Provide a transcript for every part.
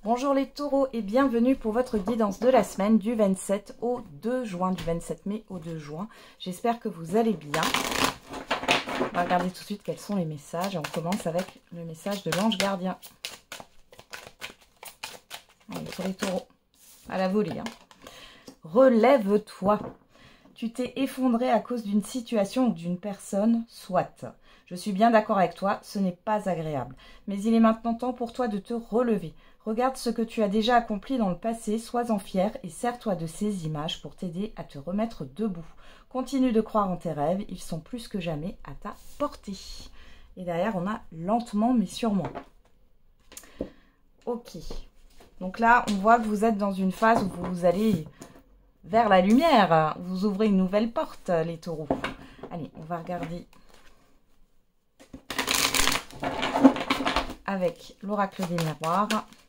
Bonjour les taureaux et bienvenue pour votre guidance de la semaine du 27 au 2 juin, du 27 mai au 2 juin. J'espère que vous allez bien. On va regarder tout de suite quels sont les messages. On commence avec le message de l'ange gardien. Allez, pour les taureaux, à la volée. Relève-toi. Tu t'es effondré à cause d'une situation ou d'une personne, soit. Je suis bien d'accord avec toi, ce n'est pas agréable. Mais il est maintenant temps pour toi de te relever. Regarde ce que tu as déjà accompli dans le passé, sois-en fier et sers-toi de ces images pour t'aider à te remettre debout. Continue de croire en tes rêves, ils sont plus que jamais à ta portée. Et derrière, on a lentement mais sûrement. Ok. Donc là, on voit que vous êtes dans une phase où vous allez vers la lumière. Vous ouvrez une nouvelle porte, les taureaux. Allez, on va regarder avec l'oracle des miroirs.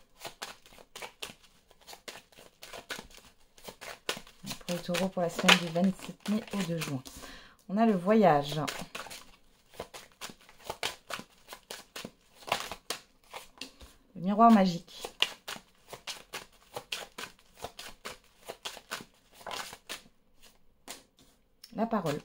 Pour les taureaux pour la semaine du 27 mai au 2 juin. On a le voyage. Le miroir magique. La parole.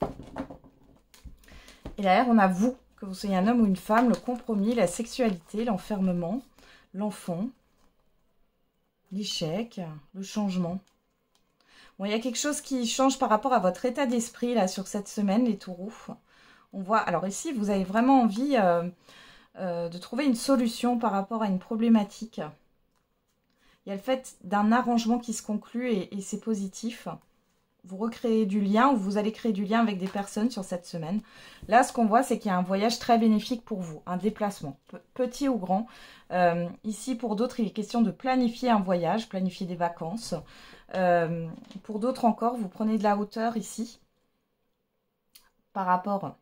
Et derrière, on a vous, que vous soyez un homme ou une femme, le compromis, la sexualité, l'enfermement, l'enfant, l'échec, le changement. Bon, il y a quelque chose qui change par rapport à votre état d'esprit là sur cette semaine, les taureaux. On voit, alors ici, vous avez vraiment envie de trouver une solution par rapport à une problématique. Il y a le fait d'un arrangement qui se conclut et c'est positif. Vous recréez du lien ou vous allez créer du lien avec des personnes sur cette semaine. Là, ce qu'on voit, c'est qu'il y a un voyage très bénéfique pour vous, un déplacement, petit ou grand. Ici, pour d'autres, il est question de planifier un voyage, planifier des vacances. Pour d'autres encore, vous prenez de la hauteur ici par rapport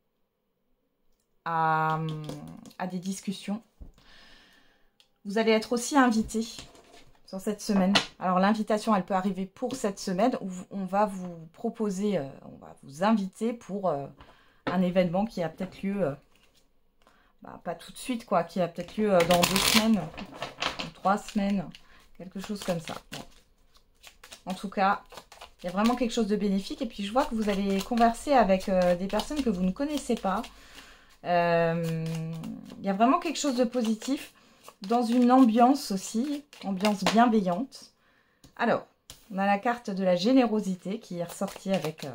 à des discussions. Vous allez être aussi invité sur cette semaine. Alors l'invitation, elle peut arriver pour cette semaine où on va vous proposer, on va vous inviter pour un événement qui a peut-être lieu, pas tout de suite quoi, qui a peut-être lieu dans 2 semaines, 3 semaines, quelque chose comme ça. Bon. En tout cas, il y a vraiment quelque chose de bénéfique. Et puis je vois que vous allez converser avec des personnes que vous ne connaissez pas. Il y a vraiment quelque chose de positif. Dans une ambiance aussi, ambiance bienveillante. Alors, on a la carte de la générosité qui est ressortie avec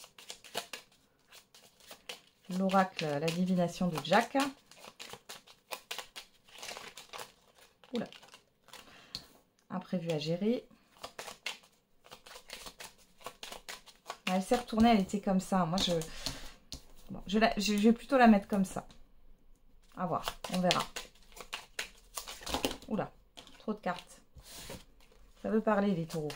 l'oracle, la divination de Jack. Oula. Imprévu à gérer. Elle s'est retournée, elle était comme ça. Moi, je vais plutôt la mettre comme ça. À voir, on verra. Oula, trop de cartes. Ça veut parler, les taureaux.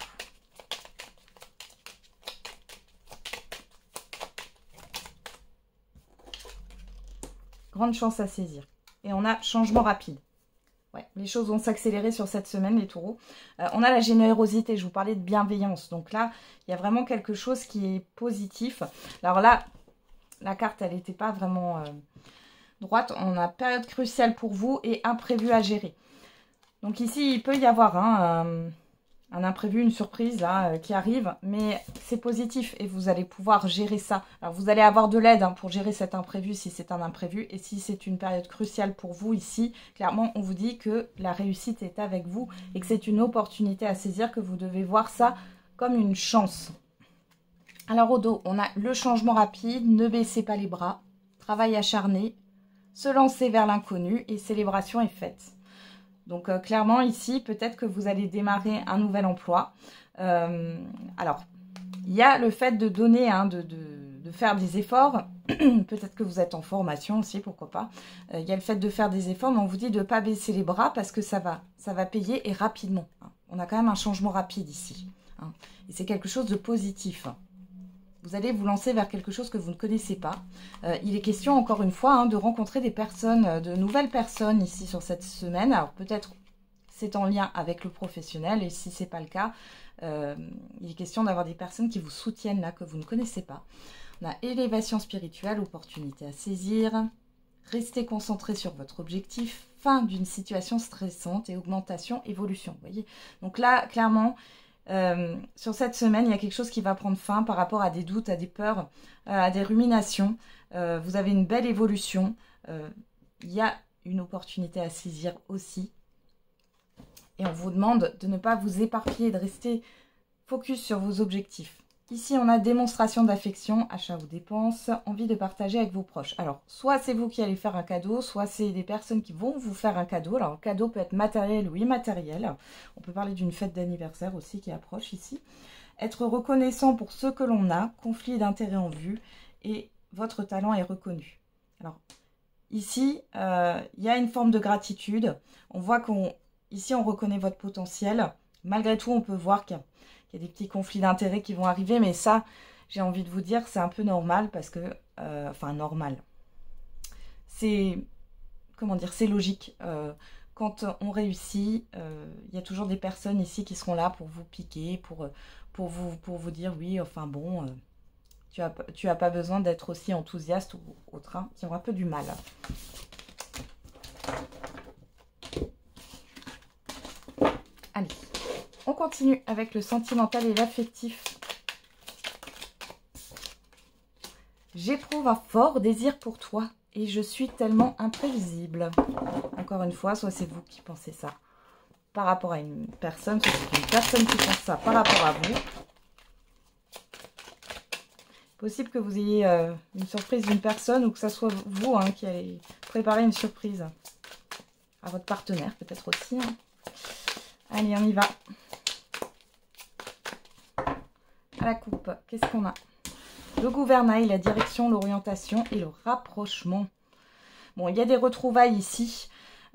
Grande chance à saisir. Et on a changement rapide. Ouais, les choses vont s'accélérer sur cette semaine, les taureaux. On a la générosité, je vous parlais de bienveillance. Donc là, il y a vraiment quelque chose qui est positif. Alors là, la carte, elle n'était pas vraiment droite. On a période cruciale pour vous et imprévu à gérer. Donc ici, il peut y avoir un imprévu, une surprise là, qui arrive, mais c'est positif et vous allez pouvoir gérer ça. Alors vous allez avoir de l'aide pour gérer cet imprévu si c'est un imprévu et si c'est une période cruciale pour vous ici, clairement on vous dit que la réussite est avec vous et que c'est une opportunité à saisir, que vous devez voir ça comme une chance. Alors au dos, on a le changement rapide, ne baissez pas les bras, travail acharné, se lancer vers l'inconnu et célébration est faite. Donc clairement ici, peut-être que vous allez démarrer un nouvel emploi. Alors, il y a le fait de donner, de faire des efforts. Peut-être que vous êtes en formation aussi, pourquoi pas. Il y a le fait de faire des efforts, mais on vous dit de ne pas baisser les bras parce que ça va payer et rapidement. On a quand même un changement rapide ici. Et c'est quelque chose de positif. Vous allez vous lancer vers quelque chose que vous ne connaissez pas. Il est question, encore une fois, de rencontrer des personnes, de nouvelles personnes ici sur cette semaine. Alors peut-être c'est en lien avec le professionnel et si ce n'est pas le cas, il est question d'avoir des personnes qui vous soutiennent là, que vous ne connaissez pas. On a élévation spirituelle, opportunité à saisir. Restez concentré sur votre objectif. fin d'une situation stressante et augmentation, évolution. Vous voyez? Donc là, clairement, sur cette semaine, il y a quelque chose qui va prendre fin par rapport à des doutes, à des peurs, à des ruminations. Vous avez une belle évolution. Il y a une opportunité à saisir aussi. Et on vous demande de ne pas vous éparpiller, de rester focus sur vos objectifs. Ici, on a démonstration d'affection, achat ou dépense, envie de partager avec vos proches. Alors, soit c'est vous qui allez faire un cadeau, soit c'est des personnes qui vont vous faire un cadeau. Alors, le cadeau peut être matériel ou immatériel. On peut parler d'une fête d'anniversaire aussi qui approche ici. Être reconnaissant pour ce que l'on a, conflit d'intérêts en vue, et votre talent est reconnu. Alors, ici, il y a une forme de gratitude. On voit ici, on reconnaît votre potentiel. Malgré tout, on peut voir qu'il y a des petits conflits d'intérêts qui vont arriver. Mais ça, j'ai envie de vous dire, c'est un peu normal parce que... enfin, normal. C'est... Comment dire? C'est logique. Quand on réussit, il y a toujours des personnes ici qui seront là pour vous piquer, pour vous dire, oui, enfin bon... tu as pas besoin d'être aussi enthousiaste ou autre, hein, qui ont un peu du mal. Allez, on continue avec le sentimental et l'affectif. J'éprouve un fort désir pour toi et je suis tellement imprévisible. Encore une fois, soit c'est vous qui pensez ça par rapport à une personne, soit c'est une personne qui pense ça par rapport à vous. Possible que vous ayez une surprise d'une personne ou que ça soit vous qui allez préparer une surprise à votre partenaire, peut-être aussi. Hein. Allez, on y va. À la coupe, qu'est-ce qu'on a? Le gouvernail, la direction, l'orientation et le rapprochement. Bon, il y a des retrouvailles ici.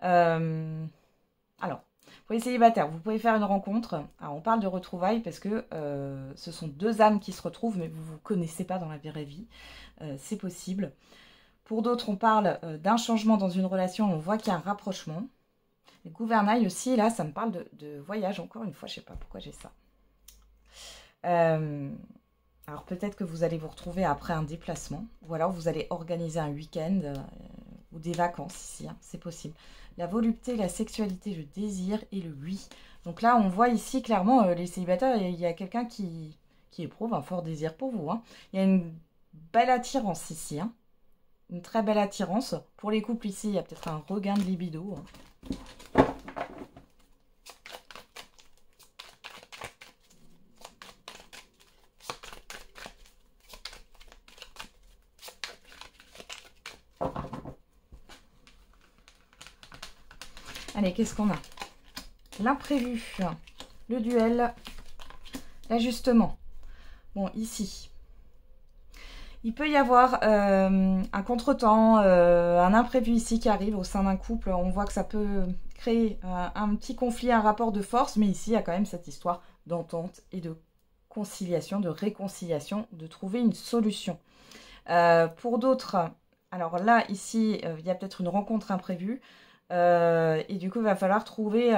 Alors, pour les célibataires, vous pouvez faire une rencontre. Alors, on parle de retrouvailles parce que ce sont deux âmes qui se retrouvent, mais vous ne vous connaissez pas dans la vraie vie. C'est possible. Pour d'autres, on parle d'un changement dans une relation. On voit qu'il y a un rapprochement. Le gouvernail aussi, là, ça me parle de voyage. Encore une fois, je ne sais pas pourquoi j'ai ça. Alors, peut-être que vous allez vous retrouver après un déplacement. Ou alors, vous allez organiser un week-end ou des vacances ici. Hein, c'est possible. La volupté, la sexualité, le désir et le oui. Donc là, on voit ici clairement les célibataires. Il y a quelqu'un qui éprouve un fort désir pour vous. Hein. Il y a une belle attirance ici. Hein. Une très belle attirance. Pour les couples ici, il y a peut-être un regain de libido. Hein. Allez, qu'est-ce qu'on a? L'imprévu, le duel, l'ajustement. Bon, ici, il peut y avoir un contretemps, un imprévu ici qui arrive au sein d'un couple. On voit que ça peut créer un petit conflit, un rapport de force, mais ici, il y a quand même cette histoire d'entente et de conciliation, de réconciliation, de trouver une solution. Pour d'autres, alors là, ici, il y a peut-être une rencontre imprévue. Et du coup, il va falloir trouver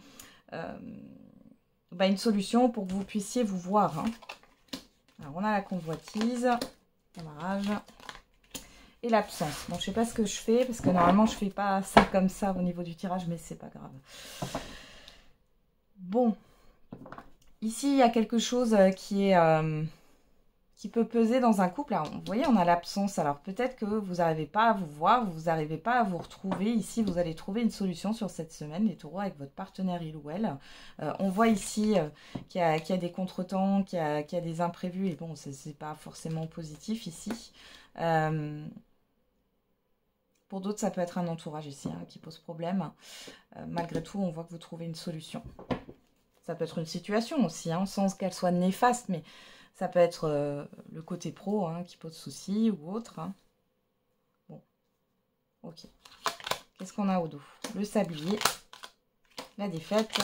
une solution pour que vous puissiez vous voir. Hein. Alors, on a la convoitise, l'amarrage et l'absence. Bon, je ne sais pas ce que je fais, parce que normalement, je ne fais pas ça comme ça au niveau du tirage, mais c'est pas grave. Bon. Ici, il y a quelque chose qui peut peser dans un couple. Alors, vous voyez, on a l'absence. Alors, peut-être que vous n'arrivez pas à vous voir, vous n'arrivez pas à vous retrouver. Ici, vous allez trouver une solution sur cette semaine, les taureaux, avec votre partenaire, il ou elle. On voit ici qu'il y a des contretemps, qu'il y a des imprévus. Et bon, c'est pas forcément positif ici. Pour d'autres, ça peut être un entourage ici qui pose problème. Malgré tout, on voit que vous trouvez une solution. Ça peut être une situation aussi, sans qu'elle soit néfaste, mais ça peut être le côté pro qui pose souci ou autre. Hein. Bon, ok. Qu'est-ce qu'on a au dos? Le sablier, la défaite,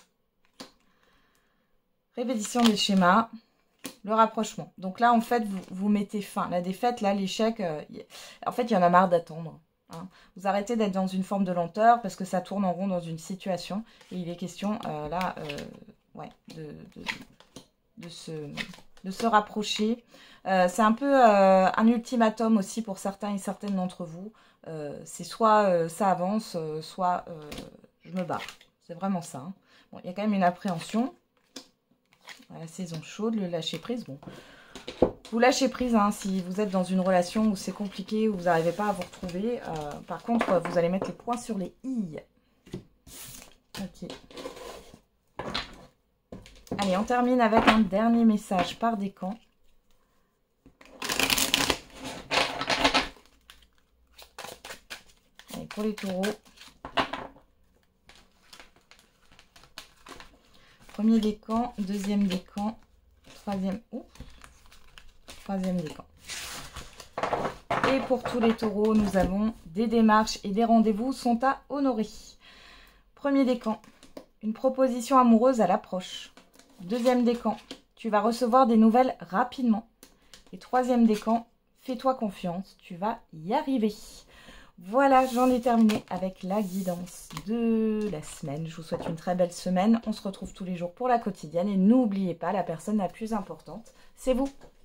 répétition des schémas, le rapprochement. Donc là, en fait, vous mettez fin. La défaite, là, l'échec, en fait, il y en a marre d'attendre. Hein. Vous arrêtez d'être dans une forme de lenteur parce que ça tourne en rond dans une situation. Et il est question, là, ouais, de se rapprocher. C'est un peu un ultimatum aussi pour certains et certaines d'entre vous. c'est soit ça avance, soit je me barre. C'est vraiment ça. Hein. Bon, il y a quand même une appréhension. La saison chaude, le lâcher prise. Bon, vous lâchez prise hein, si vous êtes dans une relation où c'est compliqué, où vous n'arrivez pas à vous retrouver. Par contre, vous allez mettre les points sur les i. Ok. Allez, on termine avec un dernier message par décan. Allez, pour les taureaux. Premier décan, deuxième décan, troisième décan. Et pour tous les taureaux, nous avons des démarches et des rendez-vous sont à honorer. Premier décan, une proposition amoureuse à l'approche. Deuxième décan, tu vas recevoir des nouvelles rapidement. Et troisième décan, fais-toi confiance, tu vas y arriver. Voilà, j'en ai terminé avec la guidance de la semaine. Je vous souhaite une très belle semaine. On se retrouve tous les jours pour la quotidienne. Et n'oubliez pas, la personne la plus importante, c'est vous.